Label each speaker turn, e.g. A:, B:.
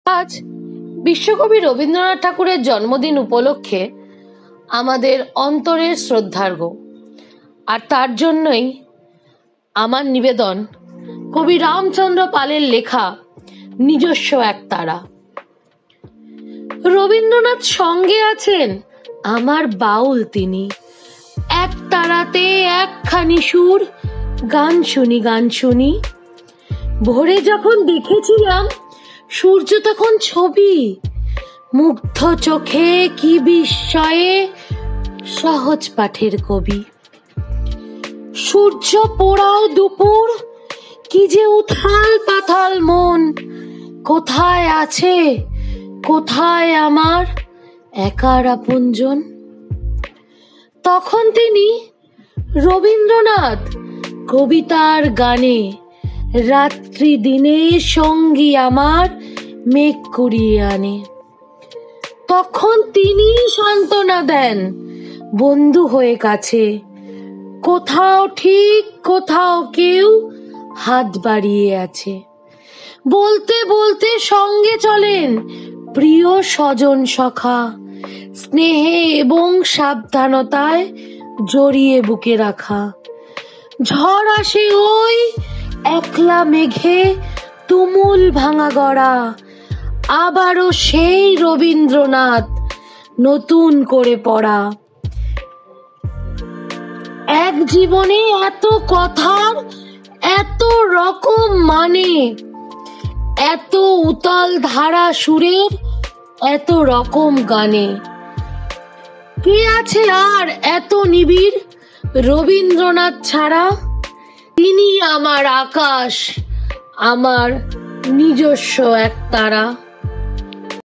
A: আজ বিশ্বকবি রবীন্দ্রনাথ ঠাকুরের জন্মদিন উপলক্ষে আমাদের অন্তরের শ্রদ্ধার্ঘ্য, আর তার জন্যই আমার নিবেদন কবি রামচন্দ্র পালের লেখা নিজস্ব এক তারা। রবীন্দ্রনাথ সঙ্গে আছেন আমার বাউল তিনি, এক তারাতে একখানি সুর, গান শুনি গান শুনি। ভোরে যখন দেখেছিলাম সূর্য তখন ছবি, মুগ্ধ চোখে কি বিস্ময়ে সহজ পাঠের কবি। সূর্য পোড়াও দুপুর, কি যে উথাল পাথাল মন, কোথায় আছে কোথায় আমার একার আপনজন। তখন তিনি রবীন্দ্রনাথ কবিতার গানে রাত্রি দিনে সঙ্গী আমার মেঘ কুড়িয়ে আনে। তখন তিনি সান্ত্বনা দেন বন্ধু হয়ে কাছে, কোথাও ঠিক কোথাও কেউ হাত বাড়িয়ে আছে। বলতে বলতে সঙ্গে চলেন প্রিয় স্বজন সখা, স্নেহে এবং সাবধানতায় জড়িয়ে বুকে রাখা। ঝড় আসে ওই একলা মেঘে তুমুল ভাঙা গড়া, আবারও সেই রবীন্দ্রনাথ নতুন করে পড়া। এক জীবনে এত কথার এত রকম মানে, এত উতাল ধারা সুরের এত রকম গানে। কে আছে আর এত নিবিড় রবীন্দ্রনাথ ছাড়া? তিনি আমার আকাশ, আমার নিজস্ব এক তারা।